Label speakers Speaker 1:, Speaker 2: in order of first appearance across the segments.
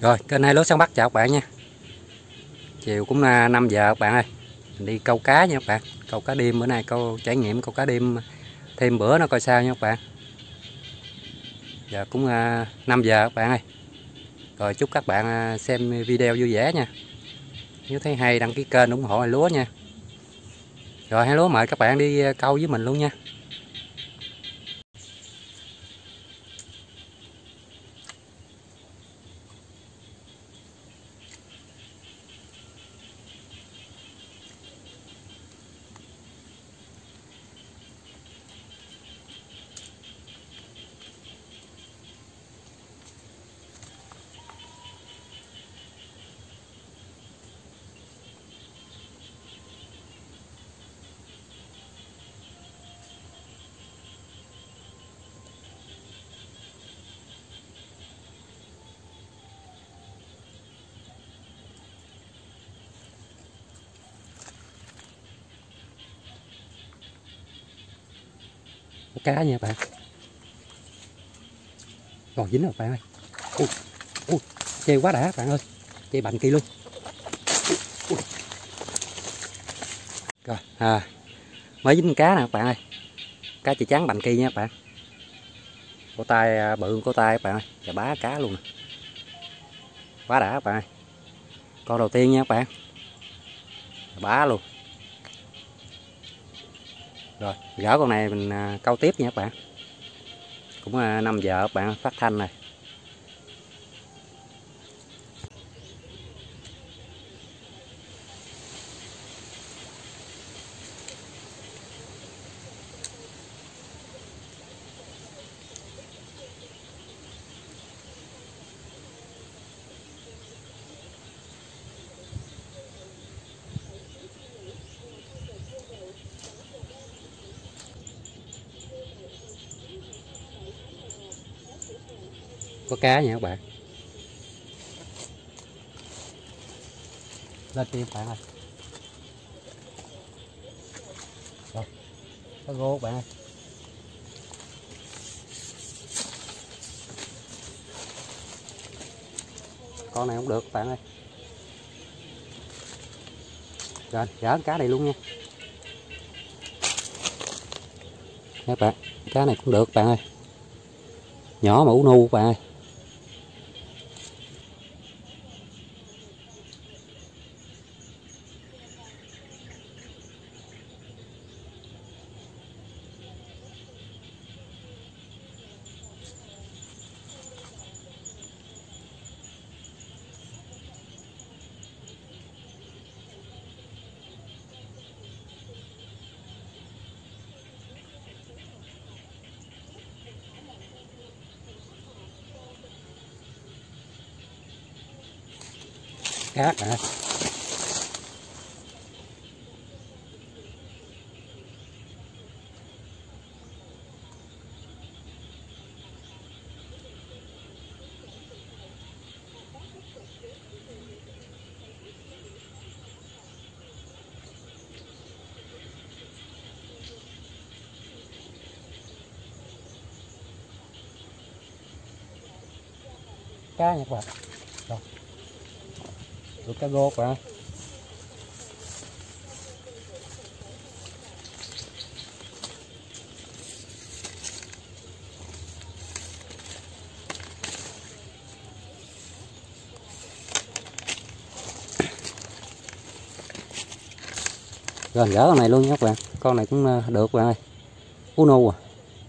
Speaker 1: Rồi, kênh Hai Lúa Săn Bắt chào các bạn nha. Chiều cũng 5 giờ các bạn ơi. Mình đi câu cá nha các bạn. Câu cá đêm bữa nay, câu trải nghiệm câu cá đêm thêm bữa nó coi sao nha các bạn. Giờ cũng 5 giờ các bạn ơi. Rồi chúc các bạn xem video vui vẻ nha. Nếu thấy hay đăng ký kênh ủng hộ Hai Lúa nha. Rồi Hai Lúa mời các bạn đi câu với mình luôn nha. Cá nha bạn. Còn dính rồi bạn ơi. Chơi quá đã bạn ơi. Chơi bành kia luôn. Rồi mới dính cá nè các bạn ơi. Cá chì trắng bành kia nha các bạn. Cổ tay bự cổ tay các bạn ơi. Và bá cá luôn nè. Quá đã các bạn ơi. Con đầu tiên nha các bạn. Bá luôn. Rồi gỡ con này mình câu tiếp nha các bạn. Cũng 5 giờ các bạn phát thanh này. Có cá nha các bạn. Lên kia các bạn ơi. Rồi, cá rô các bạn ơi. Con này không được các bạn ơi. Rồi, gỡ cá này luôn nha. Các bạn, cá này cũng được các bạn ơi. Nhỏ mà ú nu các bạn ơi. Cá à. Cá nha các bạn. Rồi. Được cá rô các bạn. Rồi gỡ con này luôn nha các bạn. Con này cũng được các bạn ơi. Ú nu à.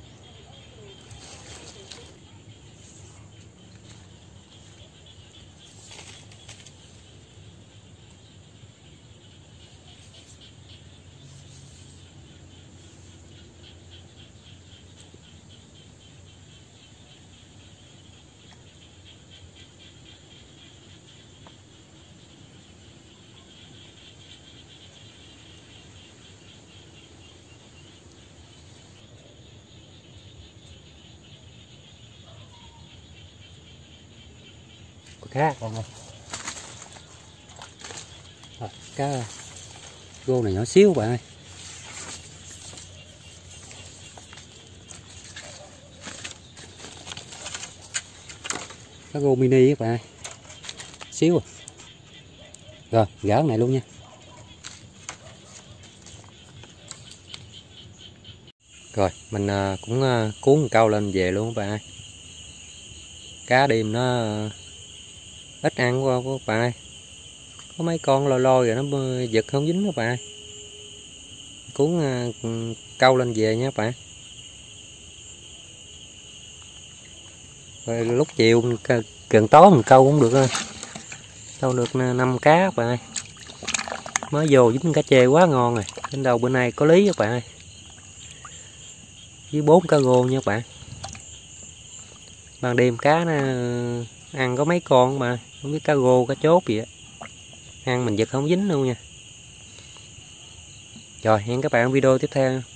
Speaker 1: Cá con ơi. Rồi, cá rô này nhỏ xíu bạn ơi. Cá rô mini các bạn ơi. xíu à. Rồi gỡ cái này luôn nha. Rồi mình cũng cuốn một câu lên về luôn các bạn ơi. Cá đêm nó ít ăn quá các bạn ơi. Có mấy con lôi lôi rồi nó giật không dính các bạn ơi. Cuốn câu lên về nha các bạn. Rồi lúc chiều gần tối mình câu cũng được thôi. Câu được 5 cá các bạn ơi. Mới vô dính cá chê quá ngon rồi. Đến đầu bữa nay có lý các bạn ơi. Với 4 cá rô nha các bạn. Ban đêm cá nó ăn có mấy con mà không biết cá rô cá chốt gì á. Ăn mình giật không dính luôn nha. Rồi hẹn các bạn video tiếp theo.